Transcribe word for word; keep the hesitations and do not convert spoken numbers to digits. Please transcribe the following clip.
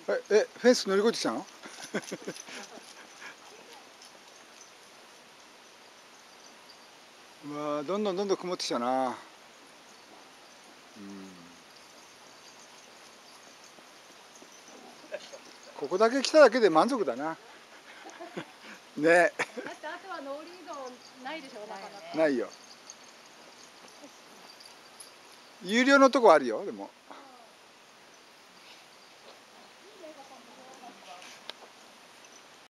え、えフェンス乗り越えてきたの？うわー、どんどんどんどん曇ってきたな。うん、ここだけ来ただけで満足だな。ね。 だってあとはノーリードないでしょ、なかなか。 ないよ。有料のとこあるよ、でも。